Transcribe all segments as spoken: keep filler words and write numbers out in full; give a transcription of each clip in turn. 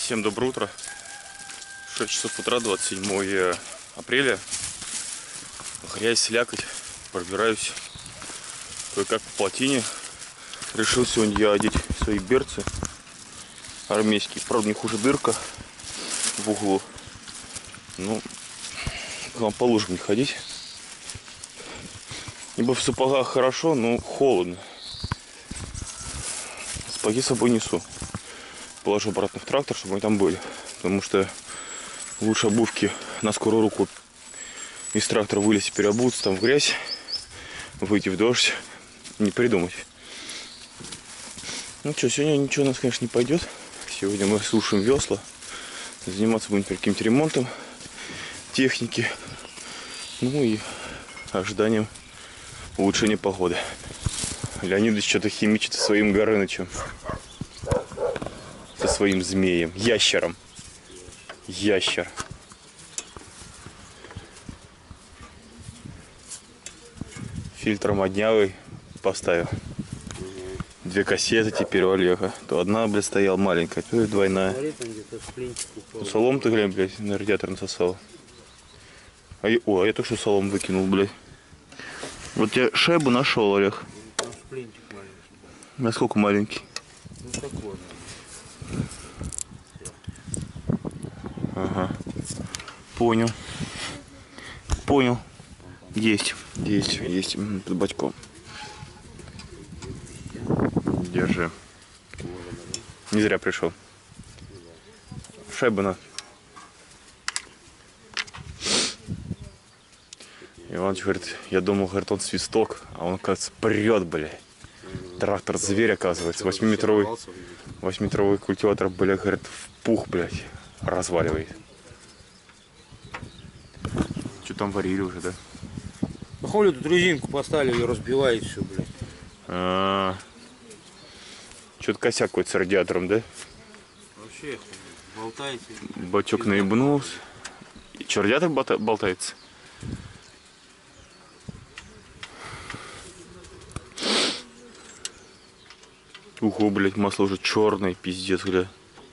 Всем доброе утро. шесть часов утра, двадцать седьмое апреля. Грязь, слякоть. Пробираюсь кое-как по плотине. Решил сегодня я одеть свои берцы армейские. Правда, не хуже дырка в углу. Ну, к вам по лужам не ходить. Ибо в сапогах хорошо, но холодно. Сапоги с собой несу. Положу обратно в трактор, чтобы они там были. Потому что лучше обувки на скорую руку из трактора вылезть и переобуться там в грязь, выйти в дождь, не придумать. Ну что, сегодня ничего у нас, конечно, не пойдет. Сегодня мы слушаем весла. Заниматься будем каким-то ремонтом техники. Ну и ожиданием улучшения погоды. Леонидович что-то химичит со своим Горынычем. Со своим змеем. Ящером. Ящер. Фильтр моднявый поставил. Две кассеты теперь у Олега. То одна, блядь, стояла маленькая, то и двойная. Ну, солом ты, глянь, блядь, на радиатор насосал. А я, о, а я только что солом выкинул, блядь. Вот я шайбу нашел, Олег. Насколько маленький? Ну такой. Ага. Понял. Понял. Есть. Есть. Есть. Под бачком. Держи. Не зря пришел. Шайба на. Иваныч говорит, я думал, говорит, он свисток, а он, кажется, прет, блядь. Трактор зверь, оказывается. Восьмиметровый. Восьмиметровый культиватор, блядь, говорит, в пух, блядь, разваливает. Что там варили уже, да? Ну хули тут резинку поставили, ее разбивает все, блядь. А -а -а. Что-то косяк какой-то с радиатором, да? Вообще, болтаете. Бачок наебнулся. И что, радиатор болтается? Ого, блядь, масло уже черное, пиздец, бля.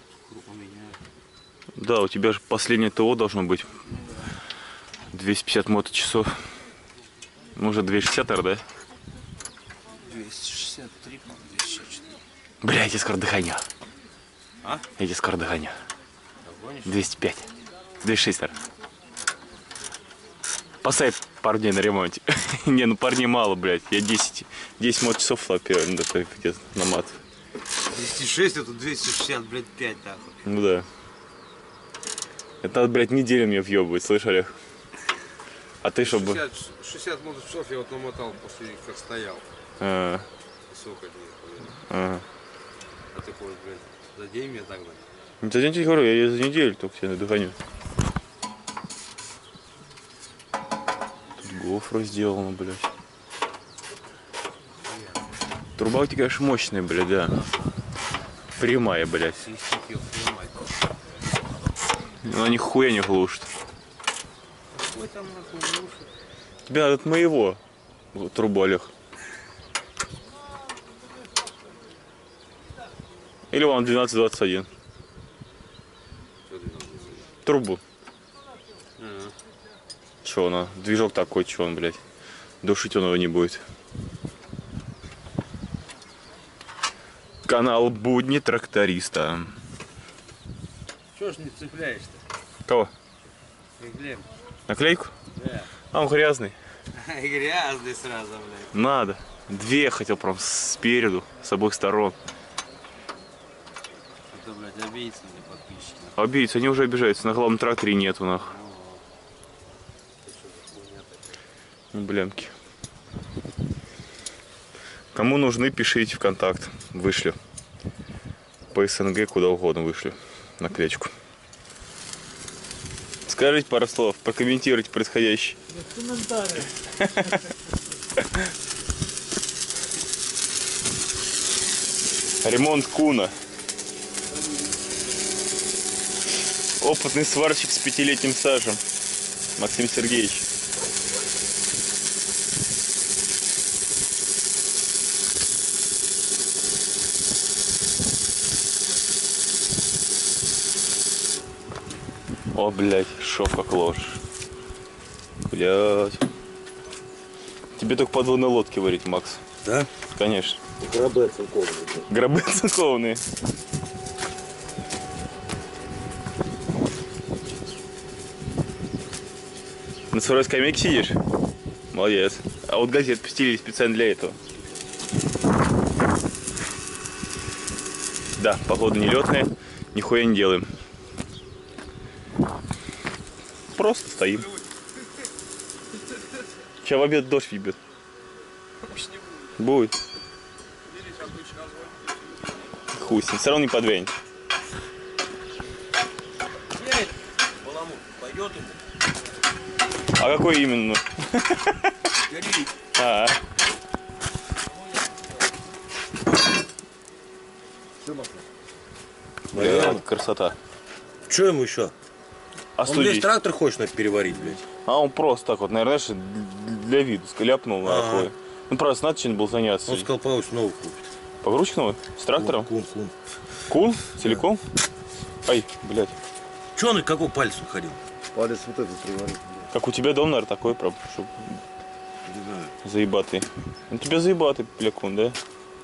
Да, у тебя же последнее ТО должно быть. двести пятьдесят моточасов. Ну, уже двести шестьдесят, да? двести шестьдесят три, по-моему, двести шестьдесят четыре. Бля, я тебе скоро догоню. А? Я тебе скоро догоню. Догонишь? двести пять. двести шесть, наверное. Поставь парней на ремонте. Не, ну парней мало, блядь. Я десять, десять моточасов лапирую, ну, это где-то на мат. двести шесть, это двести шестьдесят, блядь, пять, так. Ну да. Это надо, блядь, неделю мне въебывать, слышь, Олег? А ты чтобы... шестьдесят, шестьдесят моточасов я вот намотал после них, как стоял. А, Высоко от них, блядь. а. А ты хочешь, блядь, за день меня догнать? Не за день тебе говорю, я за неделю только тебя догоню. Тут гофра сделана, блядь. Труба у тебя, конечно, мощная, блядь, да. Прямая, блядь. Она нихуя не глушит. Какой там нахуй глушит? Тебе надо от моего трубу, Олег. Или вам двенадцать двадцать один. Трубу. Ага. Че она? Движок такой, че он, блядь. Душить он его не будет. Канал Будни тракториста. Чего ж не цепляешь-то? Кого? Глеб. Наклейку? Да. А он грязный. Грязный сразу, блядь. Надо. Две хотел прям спереду, с обоих сторон. Это, блядь, обидится мне подписчики. Обидятся, они уже обижаются. На главном тракторе нету, нах. Блямки. Кому нужны, пишите в контакт. Вышлю. По СНГ куда угодно вышлю. Наклеечку. Скажите пару слов, прокомментируйте происходящее. Комментарии. Ремонт Куна. Опытный сварщик с пятилетним стажем. Максим Сергеевич. О, блядь, шов как ложь. Блядь. Тебе только подводные лодки варить, Макс. Да? Конечно. Грабы церковные. Гробы церковные. На своей скамейке сидишь? Молодец. А вот газет постелили специально для этого. Да, погода нелетная, нихуя не делаем. Просто стоим. Сейчас в обед дождь ебет. Будет. Хуй с ним, все равно не подвянет. Пойдет ему. А какой именно? А, Блин, красота. что ему еще? Он, блядь, Остудить. трактор хочет наверное, переварить, блядь. А он просто так вот, наверное, знаешь, для виду скляпнул на Ага. такое. Ну просто надо чем-нибудь был заняться. Он сказал, Павлович новый купит. Погрузчик новый? С трактором? Кун, кун. Кун? Целиком? Ай, блядь. Че он и какой палец уходил? Палец вот этот приварить. Как у тебя дом, наверное, такой, прям, чтоб Не знаю. заебатый. У тебя заебатый, блякун, да?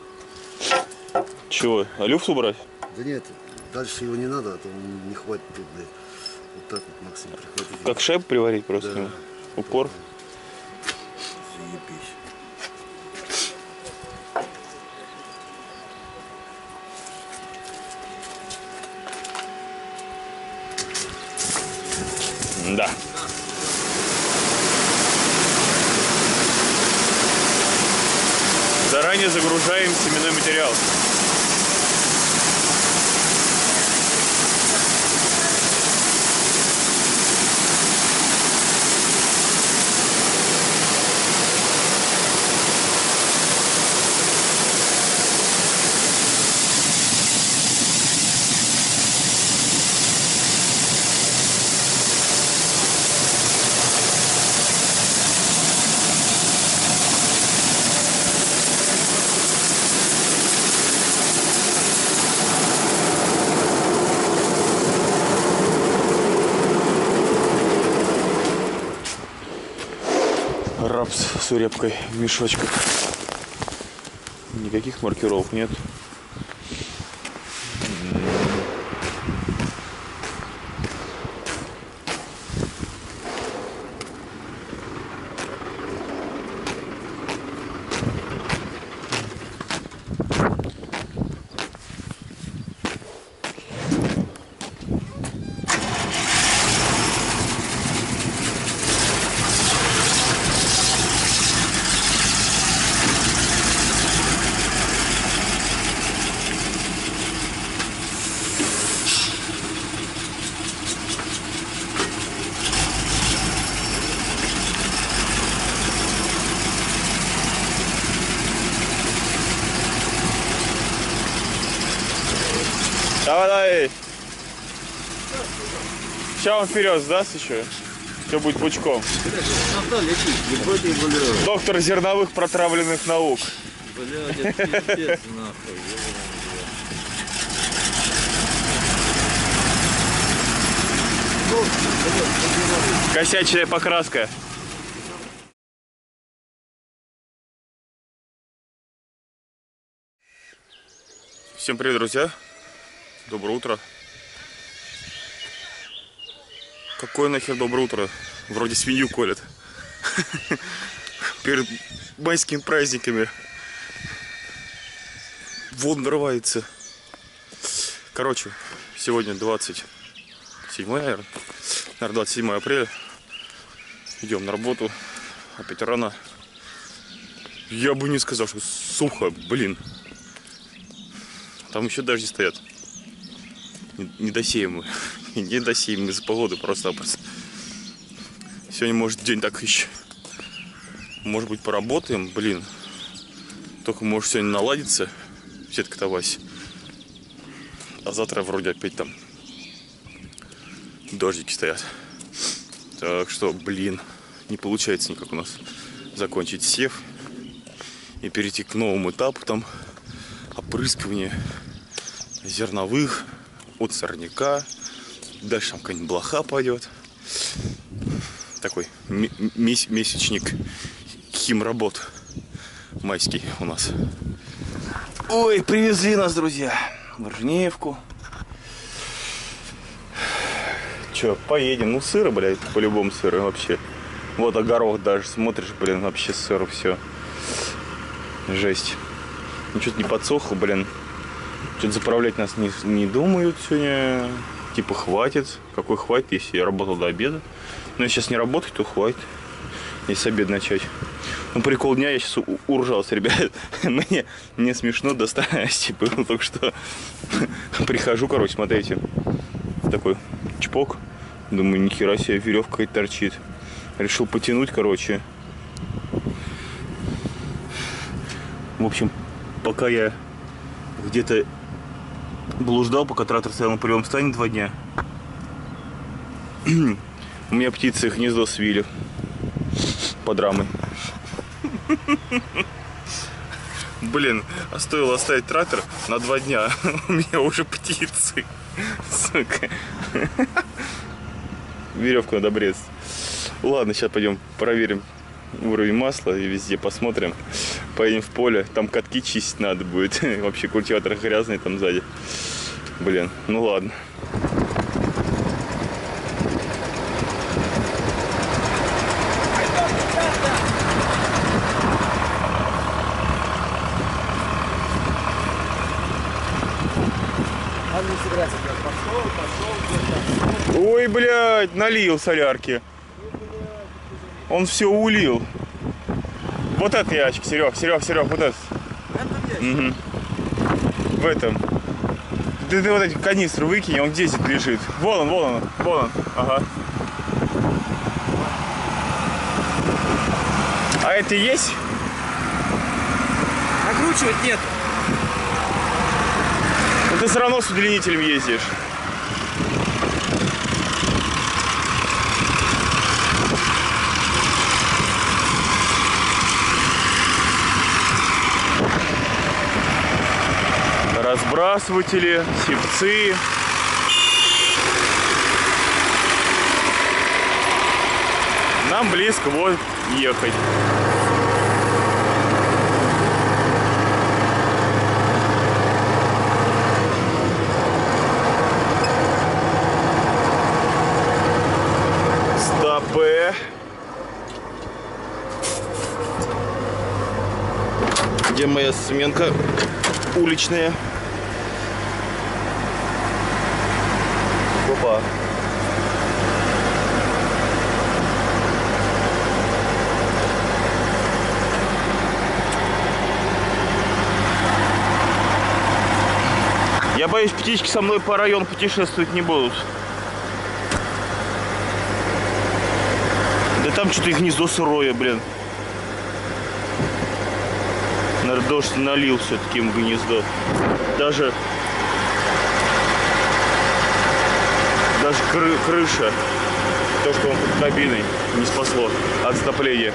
Чего? А люфт убрать? Да нет, дальше его не надо, а то не хватит тут, блядь. Вот так вот, Максим, прихватит. Как шайбу приварить просто? Да. ну, Упор. Заебись. Да. Заранее загружаем семенной материал. Рапс с урепкой в мешочках. Никаких маркировок нет. Давай, давай. Сейчас он вперед сдаст еще. Все будет пучком. Доктор зерновых протравленных наук. Блядь, это пиздец, нахуй. Косячная покраска. Всем привет, друзья. Доброе утро. Какое нахер доброе утро? Вроде свинью колят. Перед майскими праздниками. Вон нарывается. Короче, сегодня двадцать седьмое, наверное. Наверное, двадцать седьмое апреля. Идем на работу. Опять рано. Я бы не сказал, что сухо, блин. Там еще дожди стоят. Недосеемые. Недосеемые из-за погоды просто-напросто. Сегодня, может, день так еще. Может быть, поработаем, блин. Только, может, сегодня наладится сетка-то Вась. А завтра вроде опять там дождики стоят. Так что, блин, не получается никак у нас закончить сев и перейти к новому этапу там опрыскивания зерновых от сорняка Дальше там какая-нибудь блоха пойдет. Такой месячник химработ майский у нас. Ой, привезли нас, друзья, в Ржневку. Че, поедем? Ну, сыро, блядь, по-любому сыро вообще. Вот огород даже, смотришь, блин, вообще сыро все. Жесть. Ну, что-то не подсохло, блин. Что-то заправлять нас не, не думают сегодня. Типа хватит. Какой хватит, если я работал до обеда? Но если сейчас не работать, то хватит. Если с обеда начать. Ну, прикол дня, я сейчас уржался, ребят. Мне не смешно до старости было. Только что прихожу, короче, смотрите. Такой чпок. Думаю, нихера себе, веревка какая-то торчит. Решил потянуть, короче. В общем, пока я где-то блуждал, пока трактор стоял на полевом стане два дня, у меня птицы гнездо свили под рамой. Блин, а стоило оставить трактор на два дня, у меня уже птицы. Сука. Веревку надо обрезать. Ладно, сейчас пойдем проверим уровень масла и везде посмотрим. Поедем в поле, там катки чистить надо будет. Вообще культиватор грязный там сзади. Блин, ну ладно. Ой, блядь, налил солярки. Он все улил. Вот этот ящик, Серег, Серег, Серег, вот этот. Угу. В этом. Ты, ты вот эти канистры выкинь, он десять лежит. Вон он, вон он, вон он. Ага. А это есть? Накручивать нет. Но ты все равно с удлинителем ездишь. Разбрасыватели, сипцы. Нам близко вот ехать. Стопэ. Где моя сменка уличная? Опа. Я боюсь, птички со мной по району путешествовать не будут. Да там что-то и гнездо сырое, блин. Наверное, дождь налил все-таки в гнездо. Даже... Даже кры крыша, то, что он под кабиной, не спасло от затопления.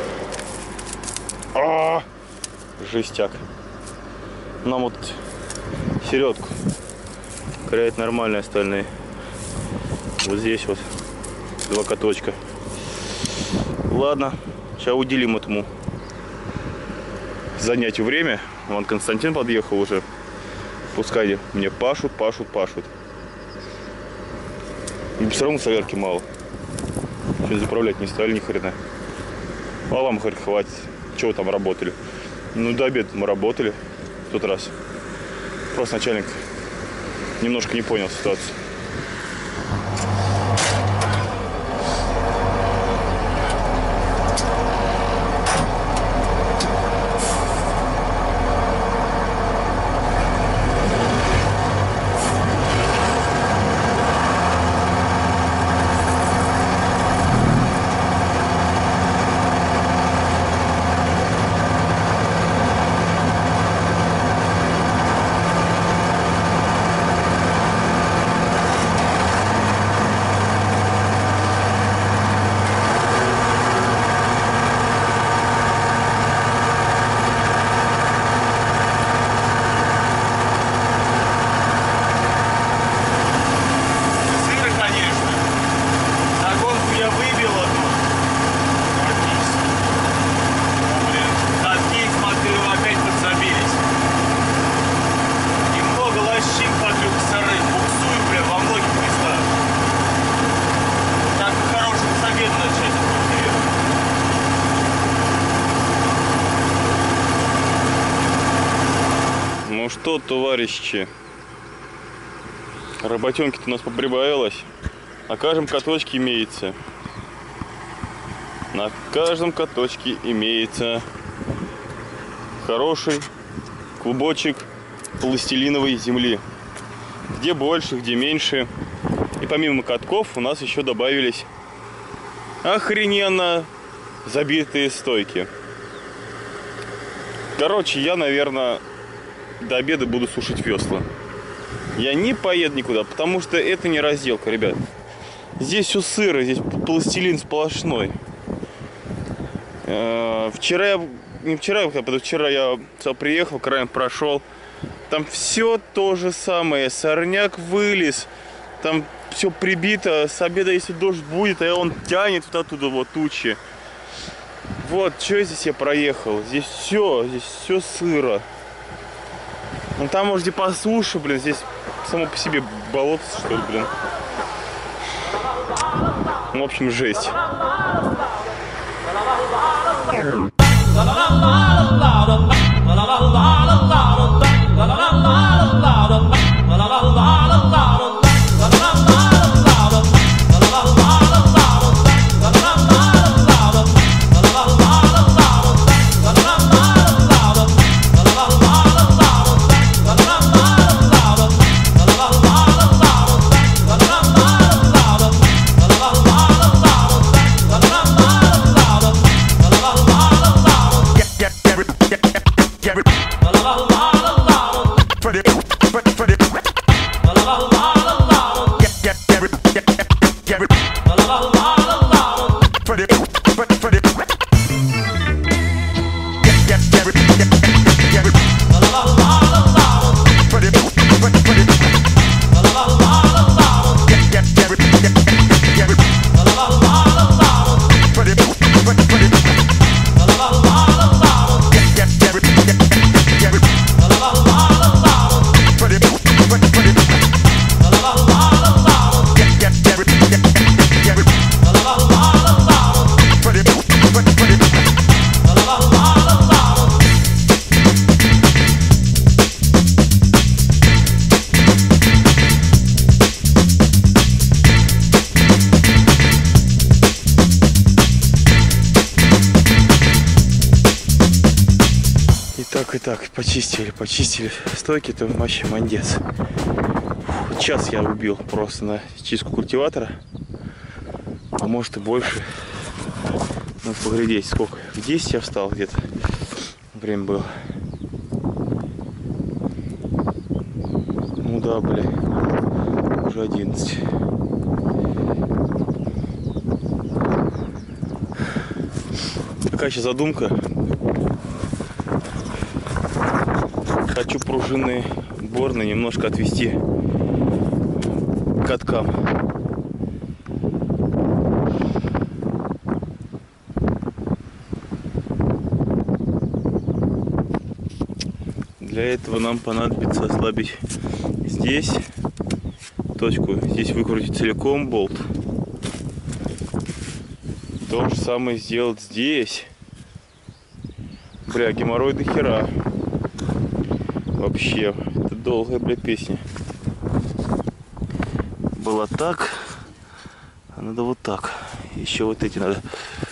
А-а-а! Жестяк. Нам вот середку кряет нормальные остальные. Вот здесь вот два каточка. Ладно, сейчас уделим этому занятию время. Вон Константин подъехал уже. Пускай мне пашут, пашут, пашут. И все равно солярки мало. Что заправлять не стали ни хрена. А вам, говорит, хватит. Чего вы там работали? Ну, до обеда мы работали в тот раз. Просто начальник немножко не понял ситуацию. что, товарищи, работенки-то у нас поприбавилось. На каждом каточке имеется. На каждом каточке имеется хороший клубочек пластилиновой земли. Где больше, где меньше. И помимо катков у нас еще добавились охрененно забитые стойки. Короче, я, наверное, до обеда буду сушить весла. Я не поеду никуда, потому что это не разделка, ребят. Здесь все сыро, здесь пластилин сплошной. Вчера я, не вчера, а позавчера я сюда приехал, краем прошел. Там все то же самое. Сорняк вылез. Там все прибито. С обеда, если дождь будет, а он тянет вот оттуда вот тучи. Вот, что здесь я проехал. Здесь все, здесь все сыро. Ну там, может, и по суше, блин. Здесь само по себе болото, что ли, блин. В общем, жесть. Так, почистили, почистили стойки, это вообще мандец. Час я убил просто на чистку культиватора, а может и больше. Ну, поглядеть, сколько. В десять я встал где-то, время было. Ну да, бля, уже одиннадцать. Какая сейчас задумка? Хочу пружинные борны немножко отвести к каткам. Для этого нам понадобится ослабить здесь точку, здесь выкрутить целиком болт. То же самое сделать здесь. Бля, геморрой до хера. Вообще, это долгая, бля, песня. Было так, а надо вот так. Еще вот эти надо.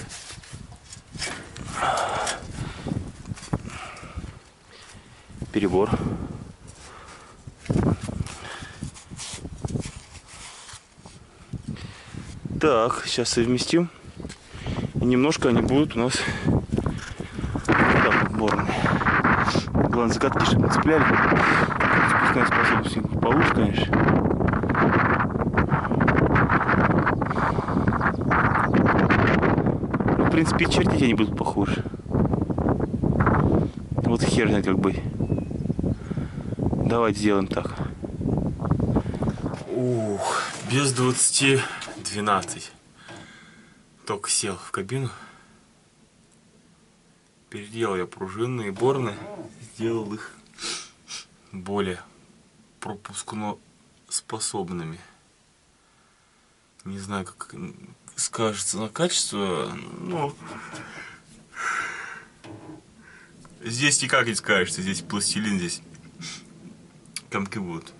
Перебор. Так, сейчас совместим. И немножко они будут у нас так, борные. Главное, закатки, чтобы не цепляли. Спускная способность получше, конечно. Ну, в принципе, чертить они будут похожи. Вот хер знает, как быть. Давайте сделаем так. Ух, без двадцати двенадцать. Только сел в кабину. Переделал я пружинные борны, сделал их более пропускноспособными. Не знаю, как скажется на качество, но здесь никак не скажется, здесь пластилин, здесь комки будут.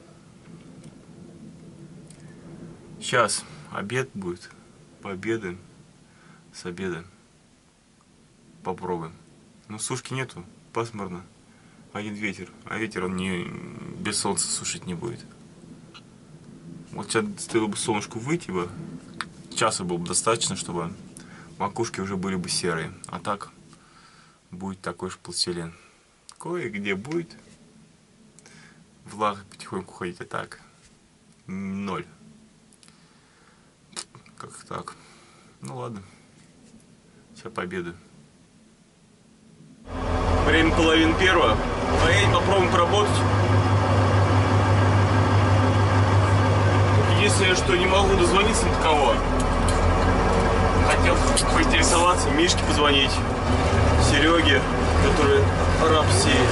Сейчас обед будет. Пообедаем. С обеда. Попробуем. Но сушки нету. Пасмурно. Один ветер. А ветер он не без солнца сушить не будет. Вот сейчас стоило бы солнышку выйти бы. Часа было бы достаточно, чтобы макушки уже были бы серые. А так будет такой же пластилин. Кое-где будет влага потихоньку ходить, а так ноль. Как так? Ну ладно. Сейчас пообедаю. Время половины первого. Поедем, попробуем поработать. Единственное, что не могу дозвониться ни до кого. Хотел поинтересоваться, Мишке позвонить, Сереге, который раб сеет.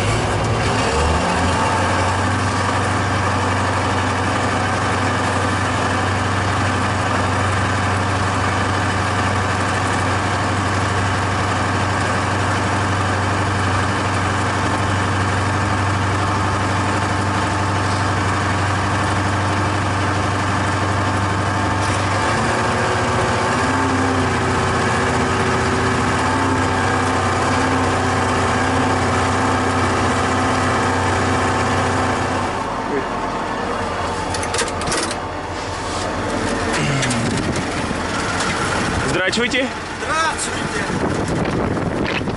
Здравствуйте. Здравствуйте.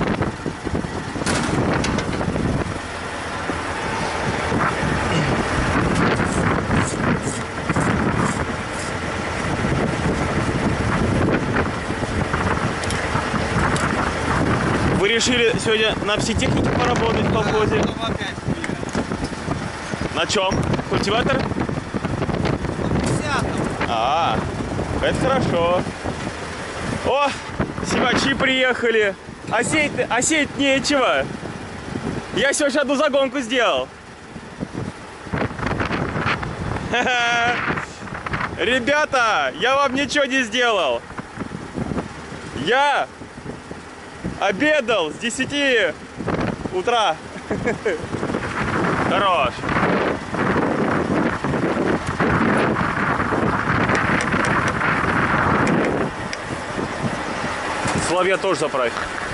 Вы решили сегодня на психотехнике поработать в колхозе? Потом опять были. На чем? Культиватор? Десятом. А, это хорошо. О, сивачи приехали. А сеять, а сеять нечего. Я сегодня одну загонку сделал. Ребята, я вам ничего не сделал. Я обедал с десяти утра. Хорош. Соловья тоже заправь.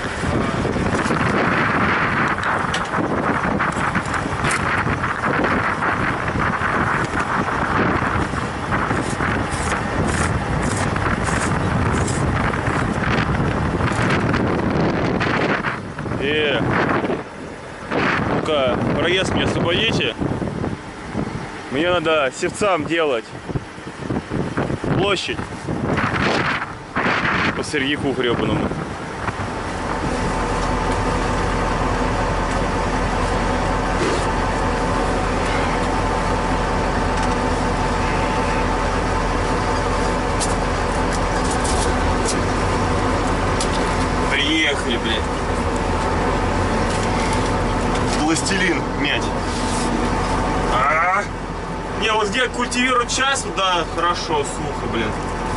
И ну-ка, проезд мне освободите. Мне надо севцам делать площадь по сырьяку гребаному. Приехали, блядь. Пластилин мять. А-а-а. Не, вот где культивируют час, да, хорошо, сухо, блин.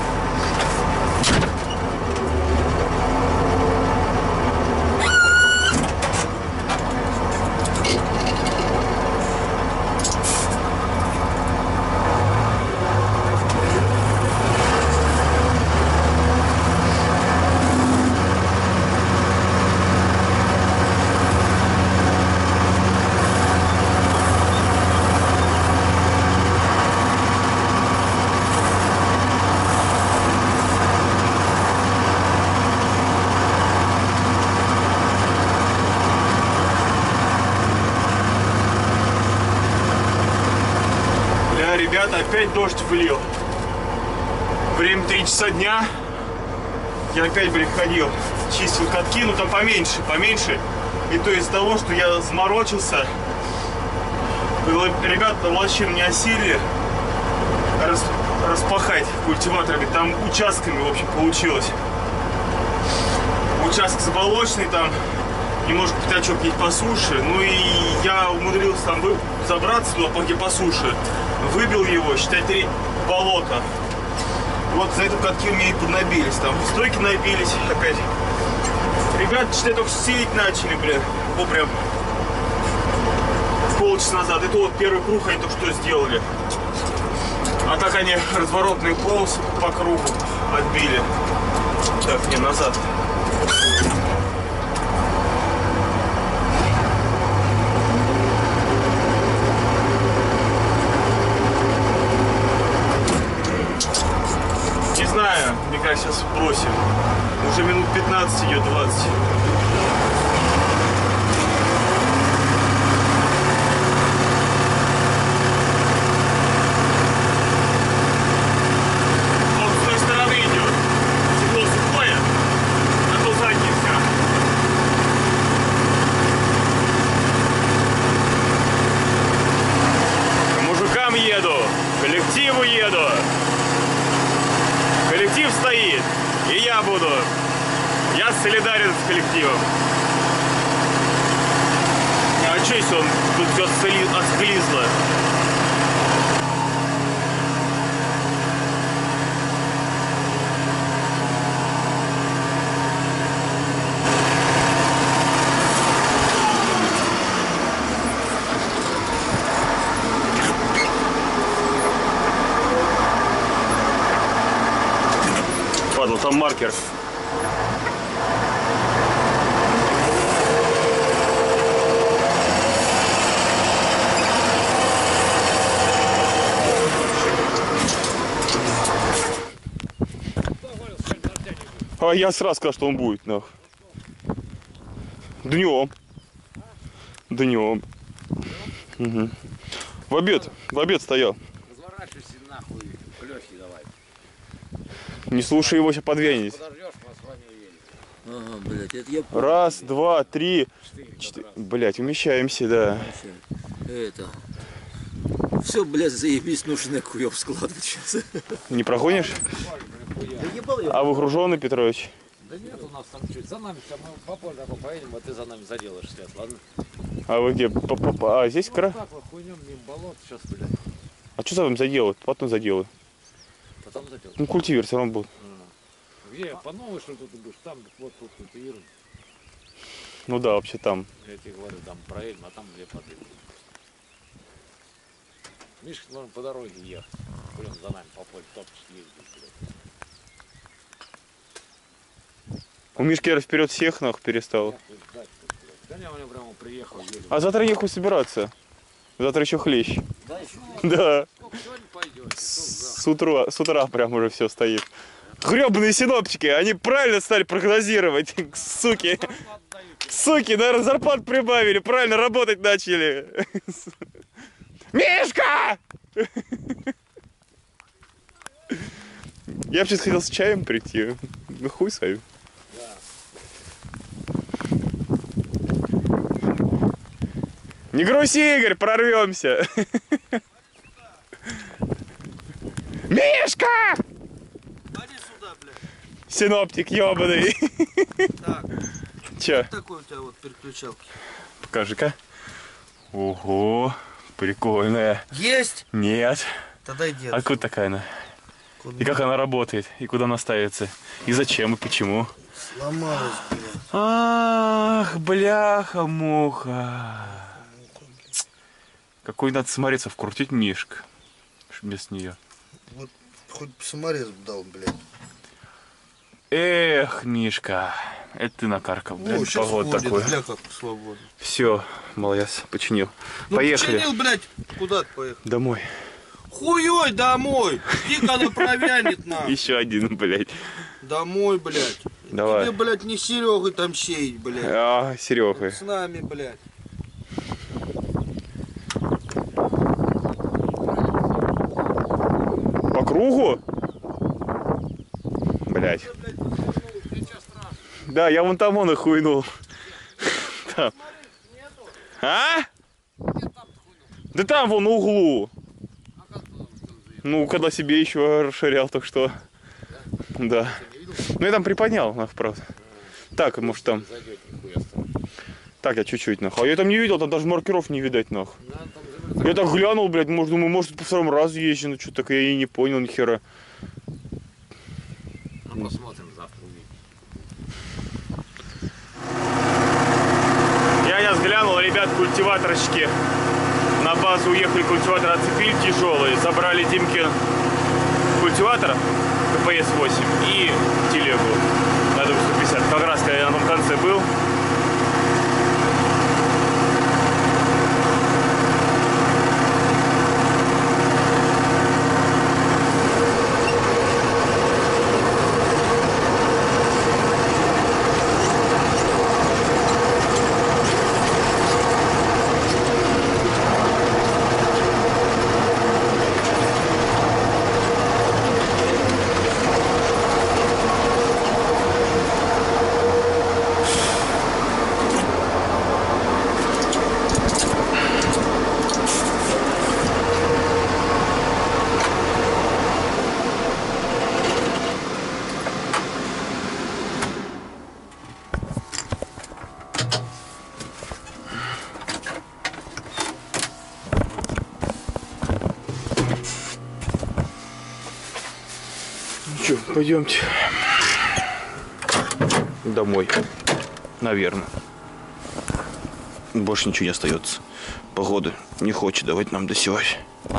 Ребята, опять дождь влил. Время три часа дня. Я опять, блин, ходил, чистил катки, ну там поменьше, поменьше. И то из-за того, что я заморочился, ребята лощину не осилили рас, распахать культиваторами. Там участками, в общем, получилось. Участок заболоченный, там немножко пятачок есть по суше. Ну и я умудрился там забраться туда, где по суше. Выбил его, считай, три болота. Вот за эту катки у меня и поднабились. Там стойки набились опять. Ребята, считай, только сеять начали, блин. О, прям. с полчаса назад. Это вот первый круг они только что сделали. А так они разворотный полз по кругу отбили. Так, не, назад. Не знаю, мне кажется, сейчас бросим. Уже минут пятнадцать идет, двадцать. Он с той стороны идет. Стекло сухое, а то заднее все. К мужикам еду, к коллективу еду. Коллектив стоит, и я буду. Я солидарен с коллективом. А что если он тут все отсклизло? Ладно, там маркер. А я сразу сказал, что он будет, нах. Днем. Днем. Угу. В обед. В обед стоял. Разворачивайся нахуй, клёхи давай. Не слушай его, сейчас подвянет. Подождешь, мы с вами уедем. Ага, блядь, это я понял. Раз, два, три, четыре. Блять, умещаемся, да. Это. Все, блядь, заебись, нужно хуёв складывать сейчас. Не прогонишь? Да ебал я. А выгруженный, Петрович? Да нет, у нас там чуть за нами, мы попозже такой поедем, а ты за нами заделаешь сейчас, ладно? А вы где? П -п -п а здесь кра? Вот так вот хуйнем мимо болот сейчас, блядь. А что за вами заделают? Потом заделаю. Потом заделаешь. Ну культивер все равно будет. Где? По новой, что тут будешь? Там вот тут культивируем. Ну да, вообще там. Я тебе говорю, там проедем, а там где подъедем. Мишка, можно по дороге ехать. Блин, за нами по полю топчет ездить, блядь. У Мишки вперед всех нах перестал. Я хуй ждать тут, блядь. Да не, у него прямо приехал, едем. А завтра ехать собираться. Завтра еще хлещ. Да, еще Да. сколько сегодня пойдете? С утра, с утра прям уже все стоит. Гребаные синоптики, они правильно стали прогнозировать. Суки. Суки, наверное, зарплат прибавили, правильно работать начали. Мишка! Я вообще хотел с чаем прийти. Ну хуй с вами. Не грусти, Игорь, прорвемся. Мишка! Ходи сюда, блядь. Синоптик ебаный. Так, Че? такой у тебя вот переключалки. Покажи-ка. Ого, прикольная. Есть? Нет. Тогда иди. Откуда такая она? Куда? И как она работает? И куда она ставится? И зачем? И почему? Сломалась, блядь. Ах, бляха-муха. Какой надо саморезов вкрутить Мишка. Без нее. Вот хоть саморез дал, блядь. Эх, Мишка. Это ты накаркал, блядь, Ну, сейчас погод ходит, такой. бля, как свободно. Все, молодец, починил. Ну, Поехали. починил, блядь, куда ты поехал? Домой. Хуёй домой! Жди, когда провянет нам. Еще один, блядь. Домой, блядь. Давай. Тебе, блядь, не с Серегой там сеять, блядь. А, Серега. С нами, блядь. По кругу? Блядь. Да, я вон там он и хуйнул. Там. А? Да там вон на углу. Ну, когда себе еще расширял, так что. Да. Ну я там приподнял, нах, правда. Так, может там. Так, я чуть-чуть, нах. А я там не видел, там даже маркеров не видать, нах. Я так глянул, блядь, может, думаю, может, по второму разу езжу, ну что-то я и не понял ни хера. Ну, посмотрим завтра, увидим. Я сейчас глянул, ребят, культиваторочки базу уехали, культиватор отцепили тяжелый. Забрали Димкин культиватор ка пэ эс восемь и телегу на дабл ю сто пятьдесят. Как раз когда я на том конце был. Ну что, пойдемте домой, наверное. Больше ничего не остается. Погода не хочет давать нам досевать.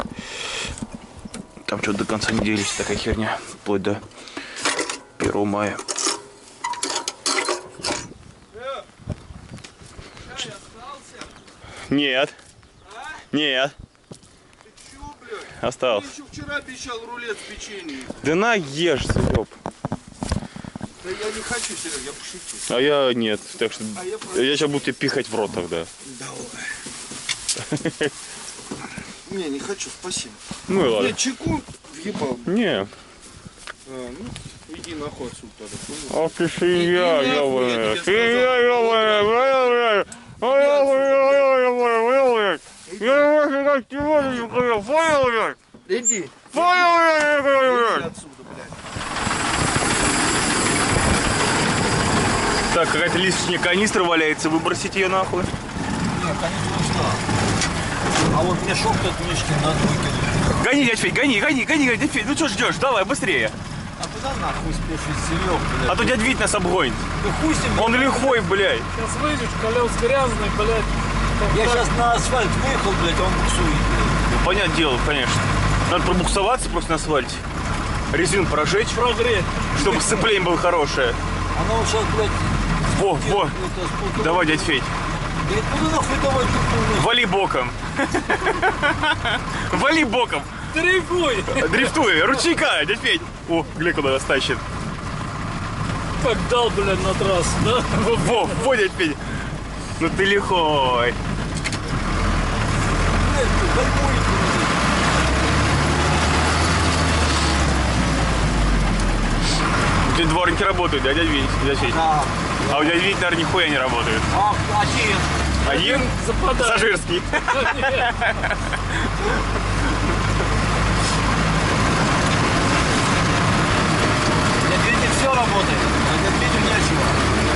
Там что-то до конца недели такая херня, вплоть до первого мая. Нет. Нет. Ты чё, блядь? Остался. Ты еще вчера обещал рулет с печеньем. Да на, ешь, Серёг. Да я не хочу, Серег, я пошутил. А я нет. Так что А я я сейчас буду тебе пихать в рот тогда. Давай. Не, не хочу, спасибо. Ну и ладно. Не, чеку въебал. Не. А, ну, иди нахуй отсюда тогда. Ах ты свинья, Иди нахуй, я ёбаная. тебе Свинья, ёбаная. Я как сегодня понял, блядь? Иди. Понял, Иди блядь? отсюда, блядь. Так, какая-то лишняя канистра валяется, выбросить ее нахуй. Нет, конечно, что? А вот мешок тот Мишкин надо выкинуть. Гони, дядь Федь, гони, гони, гони, дядь Федь. Ну что ждешь? Давай, быстрее. А куда нахуй спешить, Серег, блядь? А то дядь Вить нас обгонит. Да хуй с ним, Он лихой, блядь. Сейчас выйдешь, колес грязный, блядь. я сейчас на асфальт выехал, блядь, а он буксует, блядь. Ну, понятное дело, конечно. Надо пробуксоваться просто на асфальте. Резину прожечь, Прогреть. чтобы сцепление было хорошее. Она вот сейчас, блядь, Во, во. это, спутала. Давай, дядь Федь. Да куда нахуй давай тут? Вали боком. Вали боком. Дрейфуй. Дрифтуй. Ручейка, дядь Федь. О, глянь, куда нас тащит. Как дал, блядь, на трассу, да? Во, во, дядь Федь. Ну ты лихой. Блядь, ты дальмой, У тебя дворники работают, да, дядь Вить? Дядь Федь? да. А у дяди Вить, наверное, нихуя не работают. Ах, один. Один? Западай. Сажирский. Для Вити все работает, а для Вити нечего.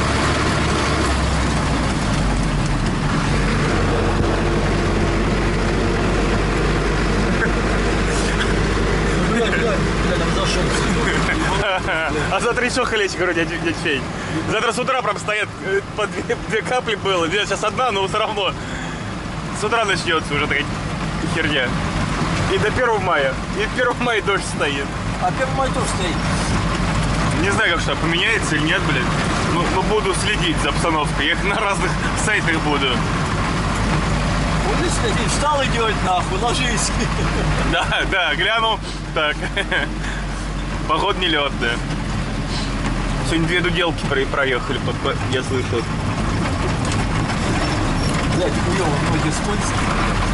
Блядь, блядь, блядь, там зашел. А завтра еще холечь, говорю, дядь, дядь Федь. Завтра с утра прям стоят, э, по две, две капли было. Сейчас одна, но все равно. С утра начнется уже такая херня. И до первого мая. И первого мая дождь стоит. А первый май тоже стоит. Не знаю, как что, поменяется или нет, блин. Ну, но буду следить за обстановкой. Я на разных сайтах буду. Будешь следить, встал и делать нахуй, ложись. Да, да, гляну. Так. Погода нелетная. Сегодня две дуделки про- проехали, под- по- я слышал. Блядь, хуёво, ноги скользкие.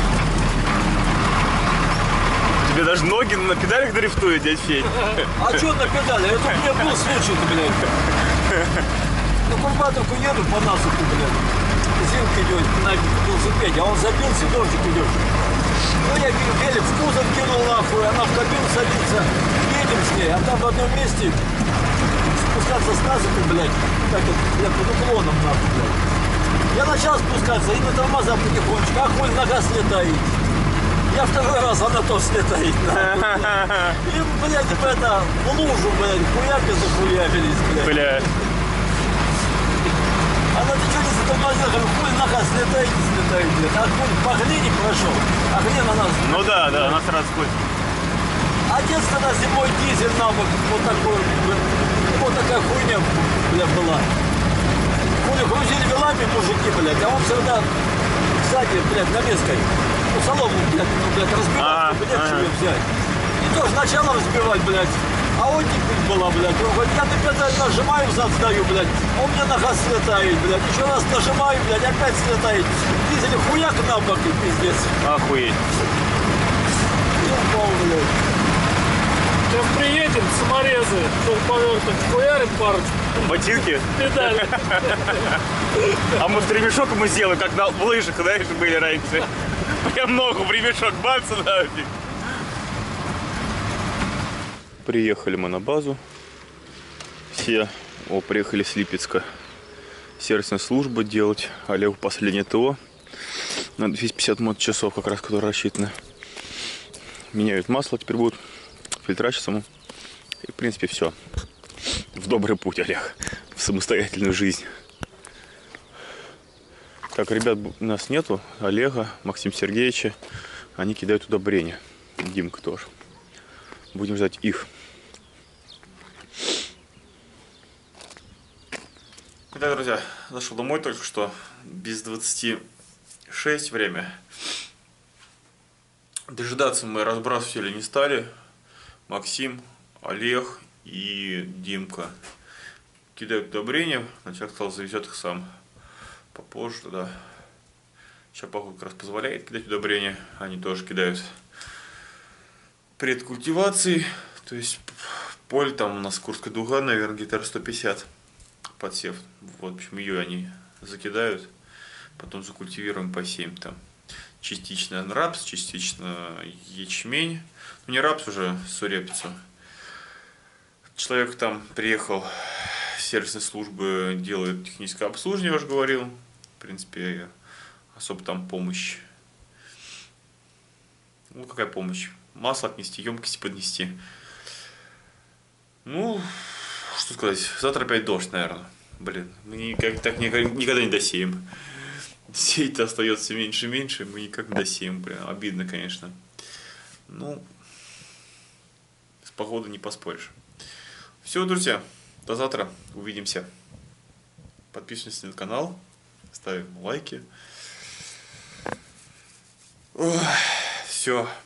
Тебе даже ноги на педалях дрифтуют, дядь Федь. А чё на педали? Это у меня был случай-то, блядь. На Курбатовку еду по насыпу, блядь. Зимка идет на велосипеде, а он забился, дождик идет. Ну я велик в кузов кинул нахуй, она в кабину садится, едем с ней, а там в одном месте спускаться с насыпи, блядь, так вот, блядь, под уклоном нахуй, блядь. Я начал спускаться и на тормоза потихонечку, а хуй нога слетает. Я второй раз, она тоже слетает, нахуй. И, блядь, в это, в лужу, блядь, хуяки захуявились, блядь. Бля. Она, ты что не затормозила? Говорю, хуй нога слетает, не слетает, блядь. А он по глине прошел, а глина нас... Ну да, да, она сразу скользит. Отец тогда зимой дизель на бок, вот такой, блядь, вот такая хуйня, бля, была. Хули грузили велами мужики, блядь, а он всегда сзади, блядь, на меской. Ну, солому, блядь, ну, блядь, разбивать, А, чтобы легче ага. ее взять. И тоже начало разбивать, блядь. А он типа была, блядь. Он говорит, я на педаль нажимаю, взад сдаю, блядь. Он мне нога слетает, блядь. Еще раз нажимаю, блядь, опять слетает. Дизель хуяк на бок, и пиздец. Охуеть. И упал, блядь. Сейчас приедем, саморезы, чтобы поверток, хуярим парочку, Ботинки? педали. А может ремешок ему сделаем, как на в лыжах, знаешь, были раньше. Прям ногу в ремешок бац, нафиг. Приехали мы на базу. Все, о, приехали с Липецка. Сервисная служба делать. Олегу последнее ТО. На двести пятьдесят моточасов, как раз, которые рассчитаны. Меняют масло, теперь будут фильтра саму. И, в принципе, все. В добрый путь, Олег. В самостоятельную жизнь. Так, ребят у нас нету. Олега, Максима Сергеевича. Они кидают удобрения. Димка тоже. Будем ждать их. Итак, друзья, зашел домой только что. Без двадцати шесть время. Дожидаться мы разбрасывали не стали. Максим, Олег и Димка кидают удобрения. Начальник сказал, завезет их сам. Попозже тогда. Сейчас погода как раз позволяет кидать удобрения. Они тоже кидают предкультивации. То есть поле там у нас Курская дуга, наверное, гектар сто пятьдесят подсев. Вот, в общем, ее они закидают. Потом закультивируем, посеем там. Частично рапс, частично ячмень. Ну, не рапс уже, сурепицу. Человек там приехал с сервисной службы, делает техническое обслуживание, я уже говорил. В принципе, особо там помощь. Ну, какая помощь? Масло отнести, емкости поднести. Ну, что сказать, завтра опять дождь, наверное. Блин, мы никак, так никогда не досеем. Сеять-то остается все меньше и меньше, мы никак не досеем. Блин, обидно, конечно. Ну, с погодой не поспоришь. Все, друзья, до завтра, увидимся. Подписывайтесь на канал, ставим лайки. Все.